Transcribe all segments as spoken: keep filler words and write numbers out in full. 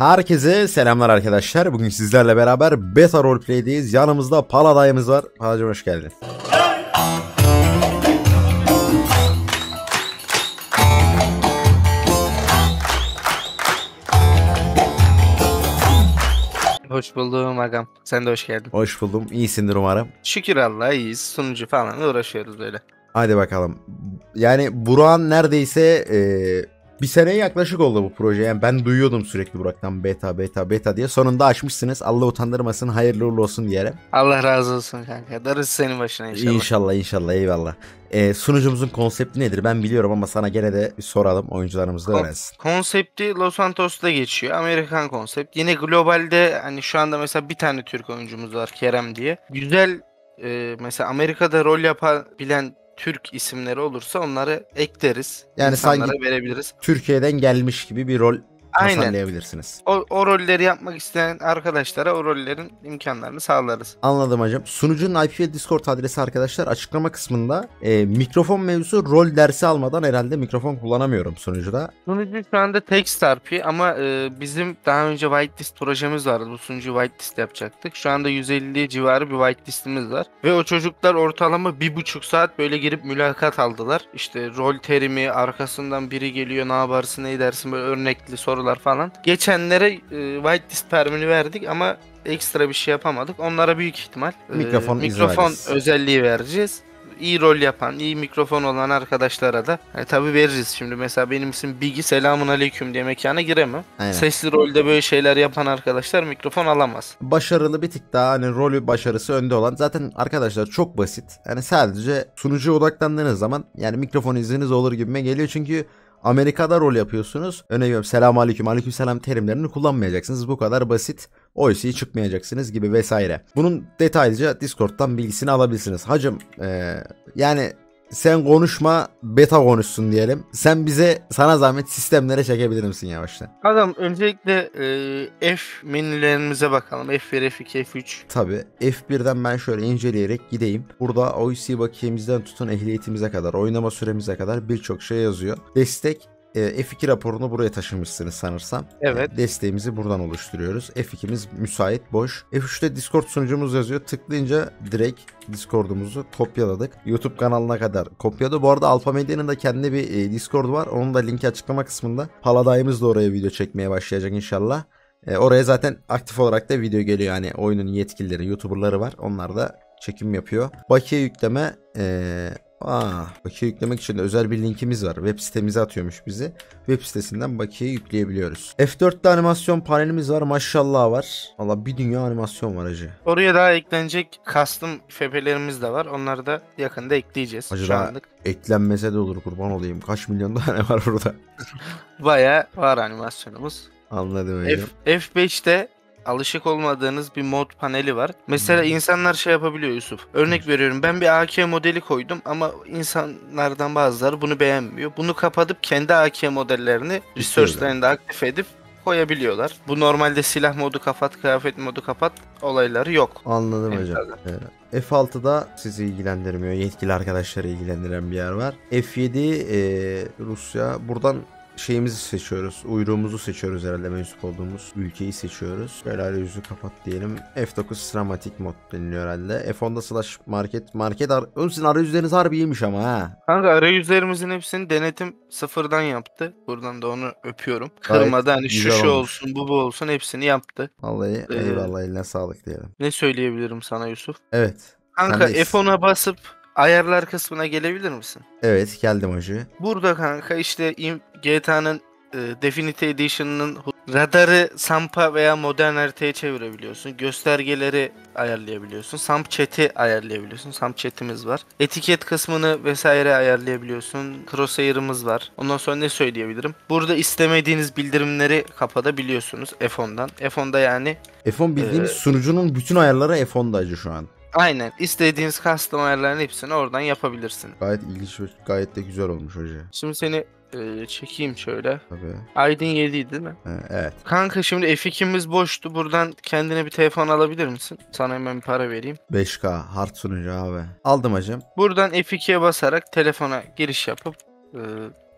Herkese selamlar arkadaşlar. Bugün sizlerle beraber beta roleplay'deyiz. Yanımızda Paladayımız var. Palacım hoş geldin. Hoş buldum agam. Sen de hoş geldin. Hoş buldum. İyisindir umarım. Şükür Allah'a iyiyiz. Sunucu falan uğraşıyoruz böyle. Hadi bakalım. Yani Burak'ın neredeyse ee, bir seneye yaklaşık oldu bu proje. Yani ben duyuyordum sürekli Burak'tan beta beta beta diye. Sonunda açmışsınız. Allah utandırmasın. Hayırlı uğurlu olsun diyelim. Allah razı olsun kanka. Darısı senin başına inşallah. İnşallah inşallah eyvallah. Ee, sunucumuzun konsepti nedir ben biliyorum ama sana gene de bir soralım. Oyuncularımız da öğrensin. Konsepti Los Santos'ta geçiyor. Amerikan konsept. Yine globalde hani şu anda mesela bir tane Türk oyuncumuz var, Kerem diye. Güzel e, mesela Amerika'da rol yapabilen Türk isimleri olursa onları ekleriz. Yani insanlara sanki verebiliriz. Türkiye'den gelmiş gibi bir rol Aynen. tasarlayabilirsiniz. O, o rolleri yapmak isteyen arkadaşlara o rollerin imkanlarını sağlarız. Anladım hocam. Sunucunun I P ve Discord adresi arkadaşlar açıklama kısmında. E, mikrofon mevzusu rol dersi almadan herhalde mikrofon kullanamıyorum sunucuda. Sunucu şu anda tek R P ama e, bizim daha önce whitelist projemiz vardı. Bu sunucu whitelist yapacaktık. Şu anda yüz elli civarı bir whitelistimiz var. Ve o çocuklar ortalama bir buçuk saat böyle girip mülakat aldılar. İşte rol terimi, arkasından biri geliyor, ne yaparsın, ne edersin, böyle örnekli sorular falan. Geçenlere e, whitelist permini verdik ama ekstra bir şey yapamadık. Onlara büyük ihtimal e, Mikrofon mikrofon özelliği vereceğiz. İyi rol yapan, iyi mikrofon olan arkadaşlara da yani tabii veririz. Şimdi mesela benim isim Bigi, selamun aleyküm diye mekana giremem. Aynen. Sesli rolde böyle şeyler yapan arkadaşlar mikrofon alamaz. Başarılı bir tık daha hani rolü başarısı önde olan zaten arkadaşlar çok basit. Yani sadece sunucuya odaklandığınız zaman yani mikrofon izniniz olur gibime geliyor çünkü Amerika'da rol yapıyorsunuz. Örneğin veriyorum selamun aleyküm, aleyküm selam terimlerini kullanmayacaksınız. Bu kadar basit. O C'yi çıkmayacaksınız gibi vesaire. Bunun detaylıca Discord'dan bilgisini alabilirsiniz. Hacım ee, yani sen konuşma, beta konuşsun diyelim. Sen bize sana zahmet sistemlere çekebilir misin yavaştan? Adam öncelikle e, F menülerimize bakalım. F bir, F iki, F üç. Tabii. F birden ben şöyle inceleyerek gideyim. Burada O C bakiyemizden tutun ehliyetimize kadar, oynama süremize kadar birçok şey yazıyor. Destek F iki raporunu buraya taşımışsınız sanırsam. Evet. Desteğimizi buradan oluşturuyoruz. F ikimiz müsait, boş. F üçte Discord sunucumuz yazıyor. Tıklayınca direkt Discord'umuzu kopyaladık. YouTube kanalına kadar kopyaladı. Bu arada Alfa Medya'nın da kendi bir Discord var. Onun da linki açıklama kısmında. Paladayımız da oraya video çekmeye başlayacak inşallah. E, oraya zaten aktif olarak da video geliyor. Yani oyunun yetkilileri, YouTuber'ları var. Onlar da çekim yapıyor. Bakiye yükleme eee Aa, bakiye yüklemek için de özel bir linkimiz var. Web sitemize atıyormuş bizi. Web sitesinden bakiye yükleyebiliyoruz. F dörtte animasyon panelimiz var. Maşallah var. Valla bir dünya animasyon var hacı. Oraya daha eklenecek custom F P'lerimiz de var. Onları da yakında ekleyeceğiz. Hacı şu daha anlık. eklenmese de olur kurban olayım. Kaç milyon tane var burada. Bayağı var animasyonumuz. Anladım hocam. F beşte alışık olmadığınız bir mod paneli var. Mesela hmm. insanlar şey yapabiliyor Yusuf. Örnek hmm. veriyorum, ben bir A K modeli koydum ama insanlardan bazıları bunu beğenmiyor. Bunu kapatıp kendi A K modellerini resource'larında aktif edip koyabiliyorlar. Bu normalde silah modu kapat, kıyafet modu kapat olayları yok. Anladım hocam. Evet. F altıda sizi ilgilendirmiyor. Yetkili arkadaşları ilgilendiren bir yer var. F yedi e, Rusya. Buradan şeyimizi seçiyoruz. Uyruğumuzu seçiyoruz herhalde, mensup olduğumuz ülkeyi seçiyoruz. Böyle arayüzü kapat diyelim. F dokuz sinematik mod deniliyor herhalde. F onda slash market. Market ar Oğlum sizin arayüzleriniz harbi iyiymiş ama ha. Kanka arayüzlerimizin hepsini denetim sıfırdan yaptı. Buradan da onu öpüyorum. Kırmadan hani şu şu olsun, bu bu olsun, hepsini yaptı. Vallahi ee, eyvallah, eline sağlık diyelim. Ne söyleyebilirim sana Yusuf? Evet. Kanka F on'a basıp ayarlar kısmına gelebilir misin? Evet, geldim hacı. Burada kanka işte G T A'nın e, Definitive Edition'ın radarı Samp'a veya modern haritaya çevirebiliyorsun. Göstergeleri ayarlayabiliyorsun. Samp chat'i ayarlayabiliyorsun. Samp chat'imiz var. Etiket kısmını vesaire ayarlayabiliyorsun. Crosshair'ımız var. Ondan sonra ne söyleyebilirim? Burada istemediğiniz bildirimleri kapatabiliyorsunuz F on'dan. F on'da yani F on bildiğimiz e, sunucunun bütün ayarları F on'da hacı şu an. Aynen. İstediğiniz custom ayarların hepsini oradan yapabilirsin. Gayet ilginç ve gayet de güzel olmuş hoca. Şimdi seni e, çekeyim şöyle. Tabii. Aydın yedi değil mi? Ee, evet. Kanka şimdi F ikimiz boştu. Buradan kendine bir telefon alabilir misin? Sana hemen bir para vereyim. beş K hard sunucu abi. Aldım hacım. Buradan F ikiye basarak telefona giriş yapıp e,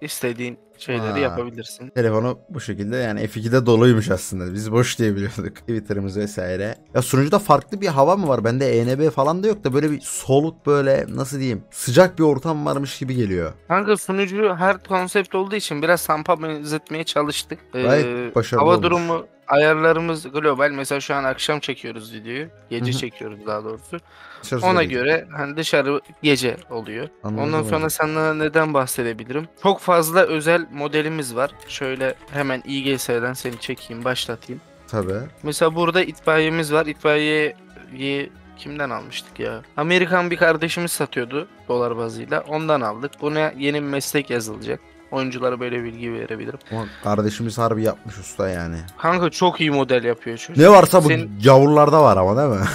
istediğin şeyleri Aa. yapabilirsin. Telefonu bu şekilde yani F ikide doluymuş aslında. Biz boş diye biliyorduk. Twitter'ımız vesaire. Ya sunucuda farklı bir hava mı var? Bende E N B falan da yok da böyle bir soluk böyle nasıl diyeyim sıcak bir ortam varmış gibi geliyor. Kanka sunucu her konsept olduğu için biraz Samp'a benzetmeye çalıştık. Ee, Gayet başarılı hava olmuş. durumu ayarlarımız global. Mesela şu an akşam çekiyoruz videoyu. Gece Hı hı. çekiyoruz daha doğrusu. Dışarısı Ona da değil. göre hani dışarı gece oluyor. Anladım Ondan sonra hocam. sana neden bahsedebilirim? Çok fazla özel modelimiz var. Şöyle hemen İ G S'den seni çekeyim, başlatayım. Tabii. Mesela burada itfaiyemiz var. İtfaiyeyi kimden almıştık ya? Amerikan bir kardeşimiz satıyordu dolar bazıyla. Ondan aldık. Buna yeni bir meslek yazılacak. Oyunculara böyle bilgi verebilirim. Ama kardeşimiz harbi yapmış usta yani. Kanka çok iyi model yapıyor çocuk. Ne varsa bu Senin- gavurlarda var ama değil mi?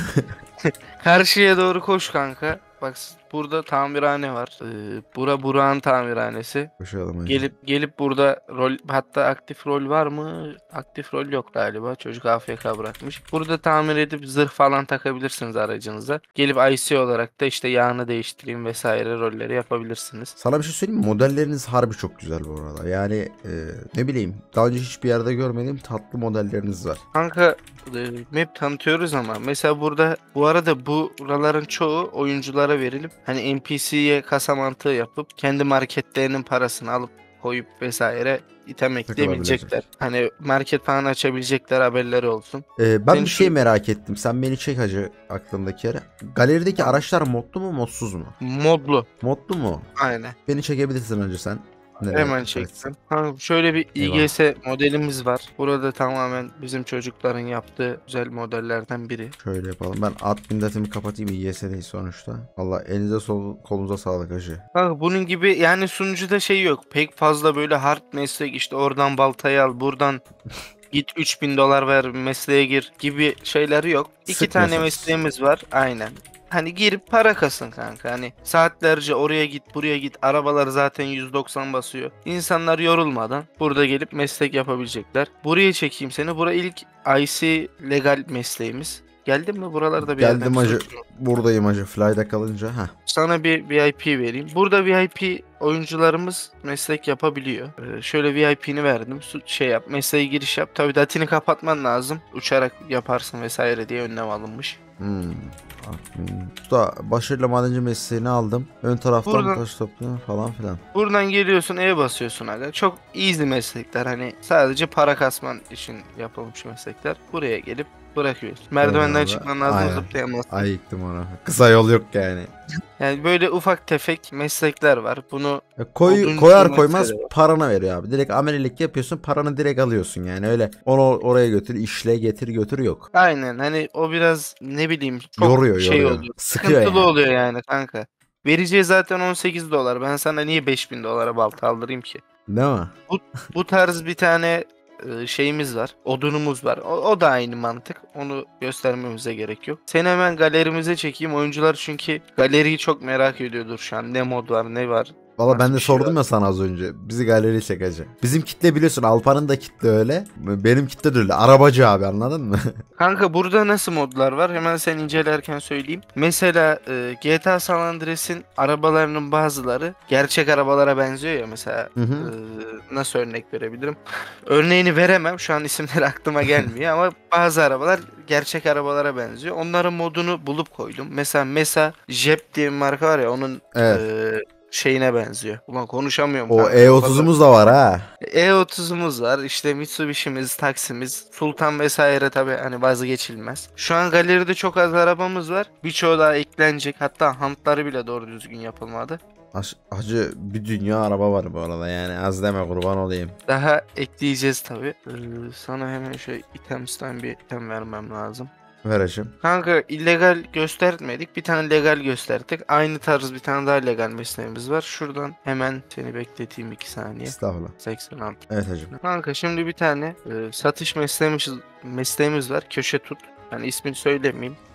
Karşıya doğru koş kanka. Bak burada tamirhane var. Ee, bura Burak'ın tamirhanesi. Koşalım hocam. Gelip gelip burada rol, hatta aktif rol var mı? Aktif rol yok galiba. Çocuk A F K bırakmış. Burada tamir edip zırh falan takabilirsiniz aracınıza. Gelip I C olarak da işte yağını değiştireyim vesaire rolleri yapabilirsiniz. Sana bir şey söyleyeyim mi? Modelleriniz harbi çok güzel bu arada. Yani e, ne bileyim daha önce hiçbir yerde görmediğim tatlı modelleriniz var. Kanka e, map tanıtıyoruz ama mesela burada bu arada buraların çoğu oyunculara verilip hani N P C'ye kasa mantığı yapıp kendi marketlerinin parasını alıp koyup vesaire item ekleyebilecekler. Hani market falan açabilecekler, haberleri olsun. E, ben Senin bir şey şu- merak ettim. Sen beni çek hacı aklımdaki yere. Galerideki araçlar modlu mu modsuz mu? Modlu. Modlu mu? Aynen. Beni çekebilirsin önce sen. Nereye Hemen müsaitsin? çektim. Ha, şöyle bir İ G S modelimiz var. Burada tamamen bizim çocukların yaptığı güzel modellerden biri. Şöyle yapalım. Ben admin datımı kapatayım. İ Y S'deyiz sonuçta. Valla elinize sol, kolunuza sağlık hacı. Kanka bunun gibi yani sunucuda şey yok. Pek fazla böyle hard meslek işte oradan baltayı al buradan git üç bin dolar ver mesleğe gir gibi şeyleri yok. İki Sık tane mesaj. mesleğimiz var aynen. Hani girip para kasın kanka. Hani saatlerce oraya git buraya git. Arabalar zaten yüz doksan basıyor. İnsanlar yorulmadan burada gelip meslek yapabilecekler. Buraya çekeyim seni. Bura ilk I C legal mesleğimiz. Geldin mi? Buralarda bir Geldim yerden hacı. tutuyorum. Buradayım hacı. Fly'da kalınca. Heh. Sana bir V I P vereyim. Burada V I P oyuncularımız meslek yapabiliyor. Ee, şöyle V I P'ni verdim. Su- Şey yap, mesleğe giriş yap. Tabii datini kapatman lazım. Uçarak yaparsın vesaire diye önlem alınmış. Hmm. Admin. Usta başarılı madenci mesleğini aldım. Ön taraftan Buradan- taş topluyor falan filan. Buradan geliyorsun E'ye basıyorsun aga. Çok easy meslekler. Hani sadece para kasman için yapılmış meslekler. Buraya gelip bırakıyorsun. Merdivenden abi. çıkman lazım, Aynen. zıplayamazsın. Ay yıktım onu. Kısa yol yok yani. Yani böyle ufak tefek meslekler var. Bunu Ya koy, Oduncu koyar koymaz mesele var. paranı veriyor abi. Direkt amelilik yapıyorsun paranı direkt alıyorsun yani öyle. Onu oraya götür işle getir götür yok. aynen hani o biraz ne bileyim çok Yoruyor, şey yoruyor. oluyor. Sıkıyor Sıkıntılı yani. oluyor yani kanka. Vereceği zaten on sekiz dolar. Ben sana niye beş bin dolara balta aldırayım ki? Değil mi? Bu tarz bir tane e, şeyimiz var. Odunumuz var. O, o da aynı mantık. Onu göstermemize gerek yok. Seni hemen galerimize çekeyim. Oyuncular çünkü galeriyi çok merak ediyordur şu an. Ne mod var, ne var. Valla Nasıl ben de bir şey sordum var? ya sana az önce. Bizi galeri çekece. Bizim kitle biliyorsun Alpan'ın da kitle öyle. Benim kitle de öyle. Arabacı abi anladın mı? Kanka burada nasıl modlar var? Hemen sen incelerken söyleyeyim. Mesela e, G T A San Andreas'in arabalarının bazıları gerçek arabalara benziyor ya mesela. Hı hı. e, nasıl örnek verebilirim? Örneğini veremem. Şu an isimleri aklıma gelmiyor ama bazı arabalar gerçek arabalara benziyor. Onların modunu bulup koydum. Mesela Mesa Jep diye bir marka var ya onun Evet. e, şeyine benziyor. Ulan konuşamıyorum O kanka. E otuzumuz da var ha. E otuzumuz var. İşte Mitsubishi'miz, Taksimiz, Sultan vesaire tabii hani vazgeçilmez. Şu an galeride çok az arabamız var. Birçoğu daha eklenecek. Hatta hantları bile doğru düzgün yapılmadı. Hac- Hacı bir dünya araba var bu arada yani az deme kurban olayım. Daha ekleyeceğiz tabii. Ee, sana hemen şöyle itemsten bir item vermem lazım. Ver hacım. Kanka illegal göstermedik. Bir tane legal gösterdik. Aynı tarz bir tane daha legal mesleğimiz var. Şuradan hemen seni bekleteyim iki saniye. Estağfurullah. seksen altı. Evet hacım. Kanka şimdi bir tane e, satış mesleğimiz, mesleğimiz var. Köşe tut. Yani ismini söylemeyeyim.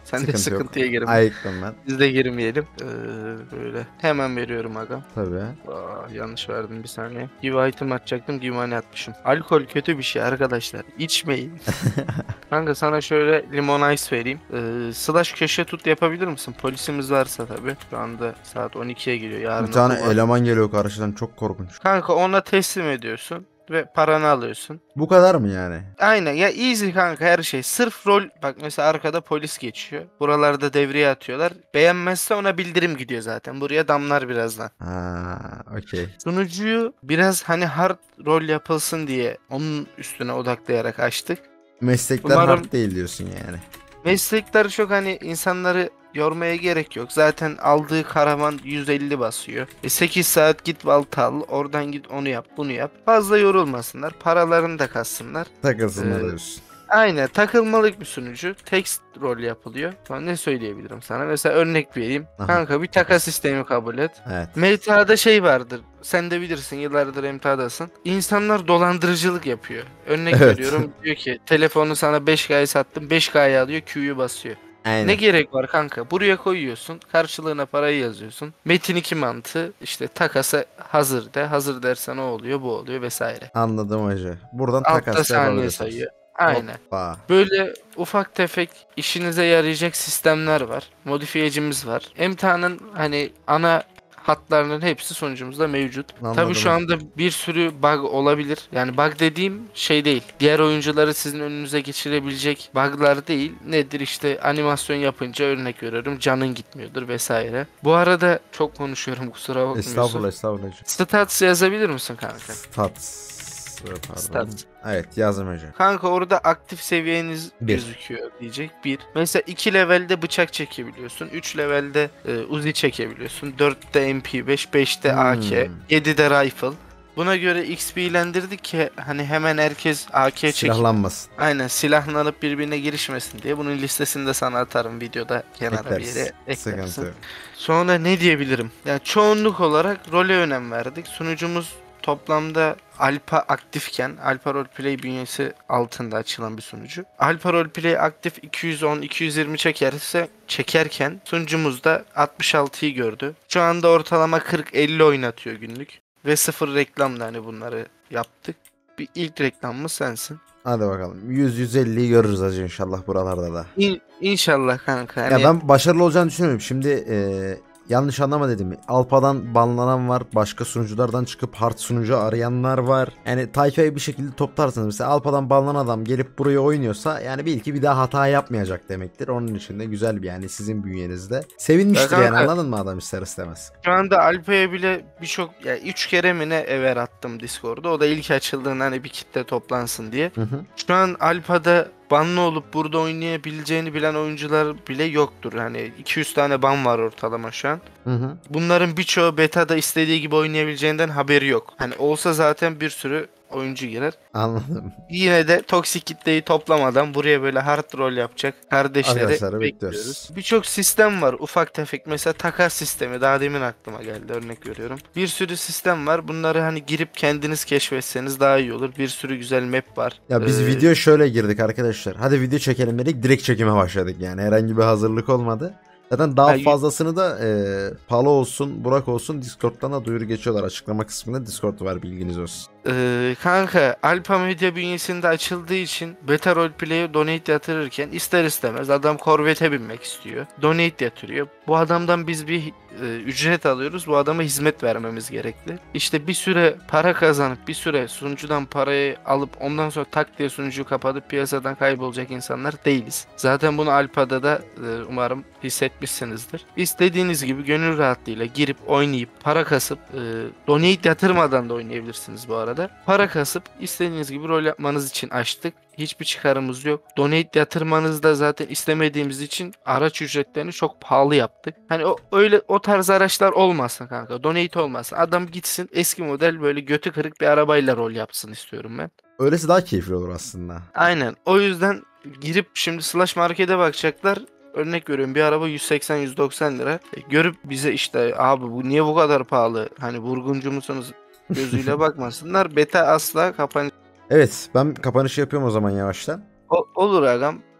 Sen de Sıkıntı yok. sıkıntıya girme. Ayıktım ben. Biz de girmeyelim. Ee, böyle. Hemen veriyorum agam. Tabii. Aa, yanlış verdim bir saniye. Give item atacaktım. Give money atmışım. Alkol kötü bir şey arkadaşlar. İçmeyin. Kanka sana şöyle limon ice vereyim. Ee, slash köşe tut yapabilir misin? Polisimiz varsa tabii. Şu anda saat on ikiye geliyor. Yarın Bir tane okul var. eleman geliyor karşıdan, çok korkunç. Kanka ona teslim ediyorsun. Ve paranı alıyorsun. Bu kadar mı yani? Aynen ya, easy kanka her şey. Sırf rol, bak mesela arkada polis geçiyor. Buralarda devreye atıyorlar. Beğenmezse ona bildirim gidiyor zaten. Buraya damlar birazdan. Ha, okey. Sunucuyu biraz hani hard rol yapılsın diye onun üstüne odaklayarak açtık. Meslekler Umarım- hard değil diyorsun yani. Meslekler çok hani insanları yormaya gerek yok. Zaten aldığı karavan yüz elli basıyor. E sekiz saat git balta al. Oradan git onu yap bunu yap. Fazla yorulmasınlar. Paralarını da kassınlar. Takılsınlar Ee, diyorsun. Aynen, takılmalık bir sunucu. Text rol yapılıyor. Şu an ne söyleyebilirim sana? Mesela örnek vereyim. Aha. Kanka bir takas sistemi kabul et. Evet. M T A'da şey vardır. Sen de bilirsin, yıllardır M T A'dasın. İnsanlar dolandırıcılık yapıyor. Örnek Evet. veriyorum. Diyor ki telefonu sana beş K'ya sattım. beş K'ya alıyor, Q'yu basıyor. Aynen. Ne gerek var kanka? Buraya koyuyorsun. Karşılığına parayı yazıyorsun. Metin iki mantığı işte takasa hazır de. Hazır dersen o oluyor, bu oluyor vesaire. Anladım hacı. Buradan Altta takas saniye yapabiliyorsunuz. sayıyor. Aynen. Hoppa. Böyle ufak tefek işinize yarayacak sistemler var. Modifiyecimiz var. Emtihanın hani ana hatlarının hepsi sunucumuzda mevcut. Anladım. Tabii şu anda bir sürü bug olabilir. Yani bug dediğim şey değil. Diğer oyuncuları sizin önünüze geçirebilecek bug'lar değil. Nedir işte, animasyon yapınca örnek veriyorum canın gitmiyordur vesaire. Bu arada çok konuşuyorum, kusura bakmıyorsun. Estağfurullah estağfurullah hacı. Stats yazabilir misin kanka? Stats. Pardon. Stats. Evet, yazdım hacı. Kanka orada aktif seviyeniz Bir. gözüküyor diyecek. Bir. Mesela iki levelde bıçak çekebiliyorsun. üç levelde e, Uzi çekebiliyorsun. dörtte M P beş, beşte A K, Hmm. yedide rifle. Buna göre X P'lendirdik ki hani hemen herkes A K çekip Silahlanmasın. aynen silahlanıp birbirine girişmesin diye. Bunun listesini de sana atarım videoda, kenara bir Ekleriz. yere Sıkıntı eklersin. yok. Sonra ne diyebilirim? Yani çoğunluk olarak role önem verdik. Sunucumuz toplamda Alpha aktifken, Alpha Roleplay bünyesi altında açılan bir sunucu. Alpha Roleplay aktif iki yüz on iki yüz yirmi çekerse çekerken sunucumuzda altmış altıyı gördü. Şu anda ortalama kırk elli oynatıyor günlük. Ve sıfır reklamla hani bunları yaptık. Bir ilk reklamımız sensin. Hadi bakalım. yüz yüz elliyi görürüz hacı inşallah buralarda da. İn, inşallah kanka. Ya Hani ben başarılı olacağını düşünüyorum. Şimdi e, yanlış anlama dedim. Alpa'dan banlanan var. Başka sunuculardan çıkıp hard sunucu arayanlar var. Yani tayfayı bir şekilde toplarsınız. Mesela Alpa'dan banlanan adam gelip buraya oynuyorsa yani bil ki bir daha hata yapmayacak demektir. Onun için de güzel bir, yani sizin bünyenizde. Sevinmiştir Ya yani, kanka- anladın mı adam ister istemez. Şu anda Alpa'ya bile birçok, ya üç kere mi ne ever attım Discord'da. O da ilk açıldığında hani bir kitle toplansın diye. Hı hı. Şu an Alpa'da banlı olup burada oynayabileceğini bilen oyuncular bile yoktur. Hani iki yüz tane ban var ortalama şu an. Hı hı. Bunların birçoğu beta'da istediği gibi oynayabileceğinden haberi yok. Hani olsa zaten bir sürü oyuncu girer. Anladım. Yine de toksik kitleyi toplamadan buraya böyle hard rol yapacak kardeşleri Arkadaşları bekliyoruz. bekliyoruz. Birçok sistem var ufak tefek, mesela takas sistemi daha demin aklıma geldi, örnek veriyorum. Bir sürü sistem var, bunları hani girip kendiniz keşfetseniz daha iyi olur. Bir sürü güzel map var. Ya biz Ee, video şöyle girdik arkadaşlar. Hadi video çekelim dedik. Direkt çekime başladık yani. Herhangi bir hazırlık olmadı. Zaten daha Ha, y- fazlasını da e, Palo olsun, Burak olsun Discord'dan da duyuru geçiyorlar. Açıklama kısmında Discord var, bilginiz olsun. Ee, kanka Alpha Media bünyesinde açıldığı için beta roleplay'e donate yatırırken ister istemez adam Corvette'e binmek istiyor. Donate yatırıyor. Bu adamdan biz bir e, ücret alıyoruz. Bu adama hizmet vermemiz gerekli. İşte bir süre para kazanıp bir süre sunucudan parayı alıp ondan sonra tak diye sunucuyu kapatıp piyasadan kaybolacak insanlar değiliz. Zaten bunu Alpha'da da e, umarım hissetmişsinizdir. İstediğiniz gibi gönül rahatlığıyla girip oynayıp para kasıp e, donate yatırmadan da oynayabilirsiniz bu arada. Para kasıp istediğiniz gibi rol yapmanız için açtık. Hiçbir çıkarımız yok. Donate yatırmanızı da zaten istemediğimiz için araç ücretlerini çok pahalı yaptık. Hani o öyle o tarz araçlar olmasın kanka. Donate olmasın. Adam gitsin eski model böyle götü kırık bir arabayla rol yapsın istiyorum ben. Öylesi daha keyifli olur aslında. Aynen. O yüzden girip şimdi Slash Market'e bakacaklar. Örnek veriyorum, bir araba yüz seksen yüz doksan lira. E, görüp bize işte abi bu niye bu kadar pahalı? Hani vurguncu musunuz gözüyle bakmasınlar. Beta asla kapan Evet, ben kapanışı yapıyorum o zaman yavaştan. O- olur agam.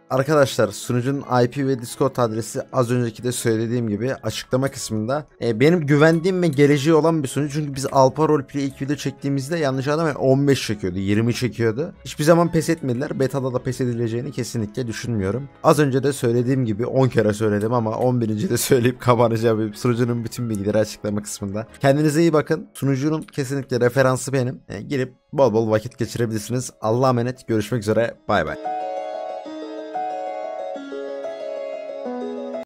Arkadaşlar sunucunun I P ve Discord adresi az önceki de söylediğim gibi açıklama kısmında. E, benim güvendiğim ve geleceği olan bir sunucu, çünkü biz Alpa Roleplay ilk video çektiğimizde yanlış anlamayın on beş çekiyordu, yirmi çekiyordu. Hiçbir zaman pes etmediler. Beta'da da pes edileceğini kesinlikle düşünmüyorum. Az önce de söylediğim gibi on kere söyledim ama on birinci de söyleyip kapanacağım. Sunucunun bütün bilgileri açıklama kısmında. Kendinize iyi bakın. Sunucunun kesinlikle referansı benim. E, girip bol bol vakit geçirebilirsiniz. Allah'a emanet. Görüşmek üzere. Bay bay.